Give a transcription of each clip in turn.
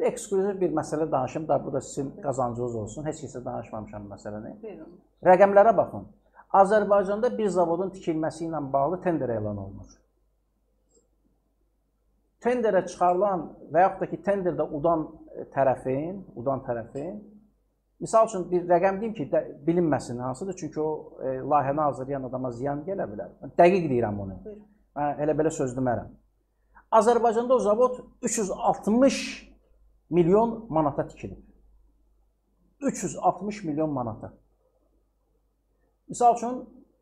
Bir eksklüziv bir məsələ danışım da, bu da sizin qazancınız olsun. Heç kəsə danışmamışam məsələni. Buyurun. Rəqəmlərə baxın. Azərbaycanda bir zavodun tikilməsi ilə bağlı tender elan olunur. Tenderə çıxarılan və yaxud da ki, tenderdə udan tərəfin, misal üçün bir rəqəm deyim ki, bilinməsin hansıdır, çünki o layihəni hazırlayan adama ziyan gələ bilər. Dəqiq deyirəm bunu. Mən elə belə söz demərəm. Azərbaycanda o zavod 360 milyon manata tikilib. 360 milyon manata. Misal üçün,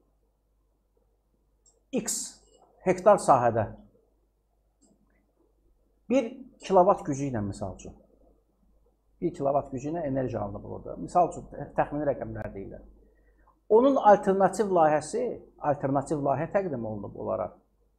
X hektar sahədə 1 kilovat gücü ilə misal üçün, 1 kilovat gücü ilə enerji alınıb orada. Misal üçün, təxmini rəqəmlər deyirlər. Onun alternativ layihə təqdim olunub olaraq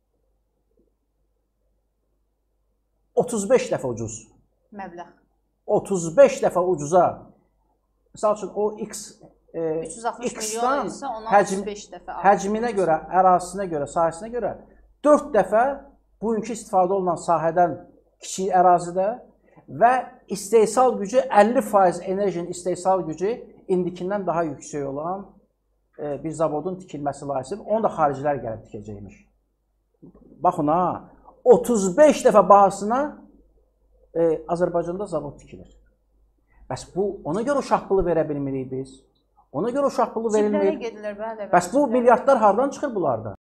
35 dəfə ucuz. Məbləğ. 35 dəfə ucuza. Misal üçün, o X 360 milyon isə ona 35 dəfə alır. Həcminə görə, ərazisinə görə, sahəsinə görə 4 dəfə bugünkü istifadə olunan sahədən kiçik ərazidə və istehsal gücü 50% enerjinin istehsal gücü indikindən daha yüksək olan bir zavodun tikilməsi layihəsi. Onu da xaricilər gəlib tikəcəkmiş. Baxın ha, 35 dəfə bahasına Azərbaycanda zavod tikilir. Bəs bu, ona görə uşaq pulu verə bilmirik biz. Ona görə uşaq pulu verilmir. Ciblərə gedirlər, bəli. Bəs bu milyardlar hardan çıxır bunlarda?